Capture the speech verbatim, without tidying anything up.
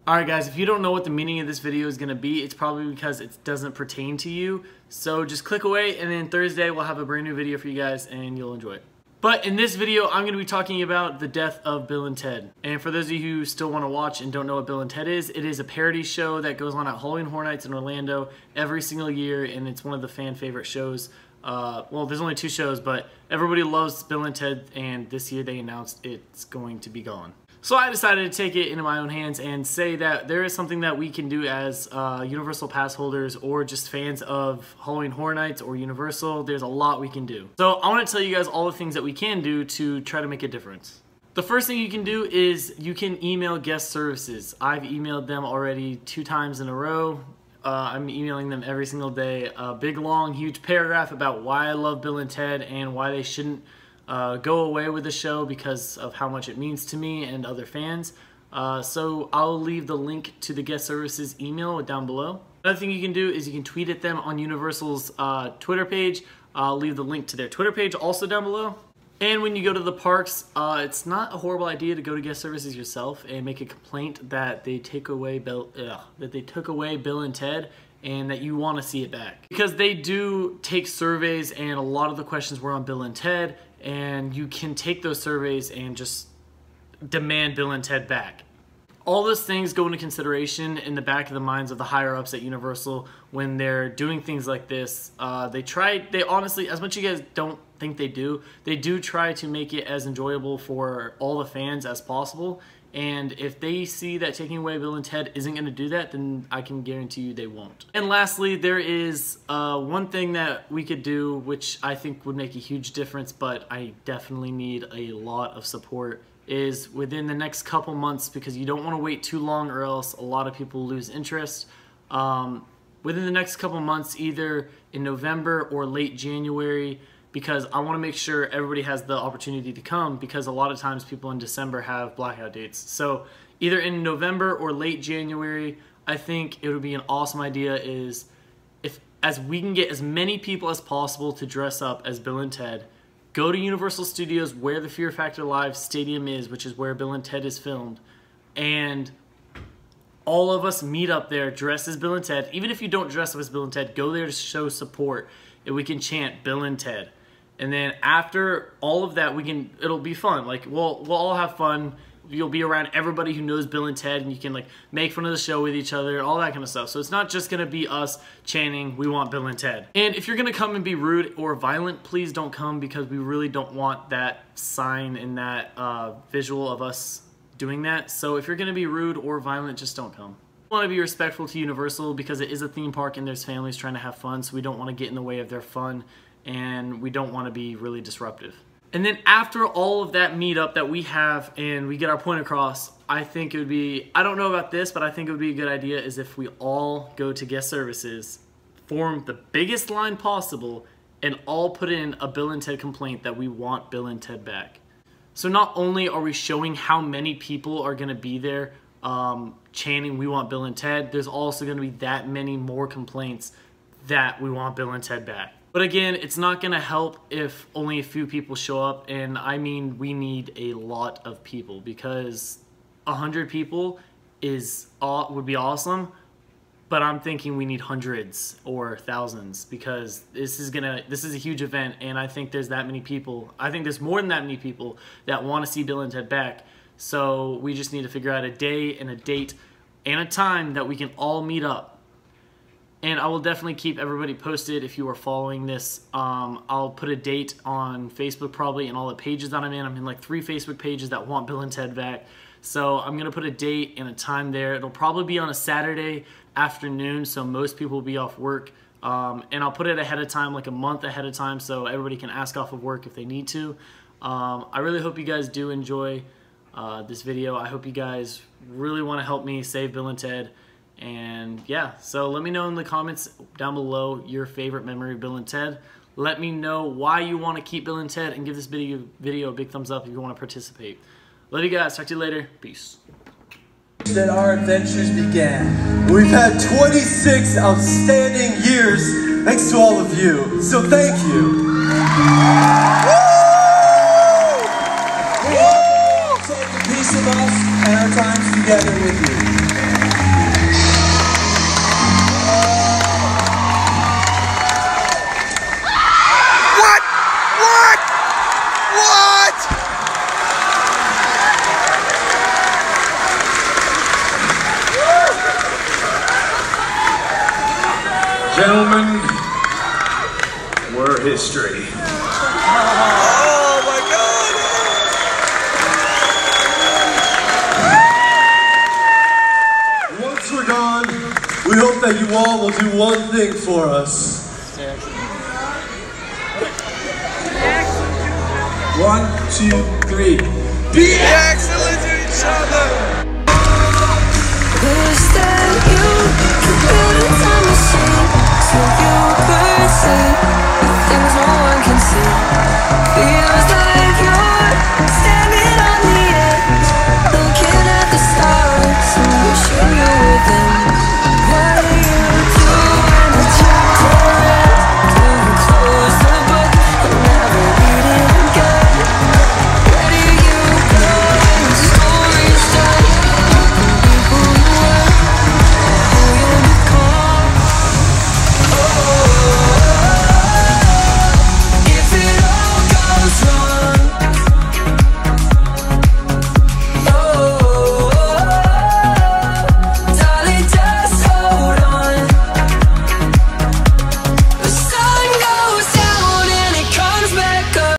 Alright guys, if you don't know what the meaning of this video is going to be, it's probably because it doesn't pertain to you. So just click away, and then Thursday we'll have a brand new video for you guys and you'll enjoy it. But in this video, I'm going to be talking about the death of Bill and Ted. And for those of you who still want to watch and don't know what Bill and Ted is, it is a parody show that goes on at Halloween Horror Nights in Orlando every single year, and it's one of the fan favorite shows. Uh, well, there's only two shows, but everybody loves Bill and Ted, and this year they announced it's going to be gone. So I decided to take it into my own hands and say that there is something that we can do as uh, Universal Pass holders or just fans of Halloween Horror Nights or Universal. There's a lot we can do. So I want to tell you guys all the things that we can do to try to make a difference. The first thing you can do is you can email guest services. I've emailed them already two times in a row. Uh, I'm emailing them every single day. A big, long, huge paragraph about why I love Bill and Ted and why they shouldn't Uh, go away with the show because of how much it means to me and other fans. Uh, so I'll leave the link to the guest services email down below. Another thing you can do is you can tweet at them on Universal's uh, Twitter page. I'll leave the link to their Twitter page also down below. And when you go to the parks, uh, it's not a horrible idea to go to guest services yourself and make a complaint that they take away Bill, ugh, that they took away Bill and Ted, and that you want to see it back. Because they do take surveys, and a lot of the questions were on Bill and Ted, and you can take those surveys and just demand Bill and Ted back. All those things go into consideration in the back of the minds of the higher ups at Universal when they're doing things like this. Uh, they try, they honestly, as much as you guys don't think they do, they do try to make it as enjoyable for all the fans as possible. And if they see that taking away Bill and Ted isn't going to do that, then I can guarantee you they won't. And lastly, there is uh, one thing that we could do, which I think would make a huge difference, but I definitely need a lot of support, is within the next couple months, because you don't want to wait too long or else a lot of people lose interest. Um, within the next couple months, either in November or late January, because I want to make sure everybody has the opportunity to come, because a lot of times people in December have blackout dates. So either in November or late January, I think it would be an awesome idea is if as we can get as many people as possible to dress up as Bill and Ted, go to Universal Studios where the Fear Factor Live Stadium is, which is where Bill and Ted is filmed, and all of us meet up there dressed as Bill and Ted. Even if you don't dress up as Bill and Ted, go there to show support, and we can chant Bill and Ted. And then after all of that, we can, it'll be fun. Like, we'll, we'll all have fun. You'll be around everybody who knows Bill and Ted, and you can, like, make fun of the show with each other, all that kind of stuff. So it's not just going to be us chanting, we want Bill and Ted. And if you're going to come and be rude or violent, please don't come, because we really don't want that sign and that uh, visual of us doing that. So if you're going to be rude or violent, just don't come. We want to be respectful to Universal because it is a theme park and there's families trying to have fun, so we don't want to get in the way of their fun, and we don't want to be really disruptive. And then after all of that meetup that we have and we get our point across, I think it would be, I don't know about this, but I think it would be a good idea is if we all go to guest services, form the biggest line possible, and all put in a Bill and Ted complaint that we want Bill and Ted back. So not only are we showing how many people are going to be there um, chanting we want Bill and Ted, there's also going to be that many more complaints that we want Bill and Ted back. But again, it's not going to help if only a few people show up, and I mean we need a lot of people, because a hundred people is would be awesome, but I'm thinking we need hundreds or thousands, because this is gonna this is a huge event, and I think there's that many people. I think there's more than that many people that want to see Bill and Ted back. So we just need to figure out a day and a date and a time that we can all meet up. And I will definitely keep everybody posted if you are following this. Um, I'll put a date on Facebook probably and all the pages that I'm in. I'm in like three Facebook pages that want Bill and Ted back. So I'm going to put a date and a time there. It'll probably be on a Saturday afternoon, so most people will be off work. Um, and I'll put it ahead of time, like a month ahead of time, so everybody can ask off of work if they need to. Um, I really hope you guys do enjoy uh, this video. I hope you guys really want to help me save Bill and Ted. And yeah, so let me know in the comments down below your favorite memory of Bill and Ted. Let me know why you want to keep Bill and Ted, and give this video, video a big thumbs up if you want to participate. Love you guys. Talk to you later. Peace. That our adventures began. We've had twenty-six outstanding years thanks to all of you. So thank you. Woo! Woo! Take a piece of us and our times together with you. gentlemen, we're history. Oh my God! Once we're gone, we hope that you all will do one thing for us. One, two, three. Be excellent to each other!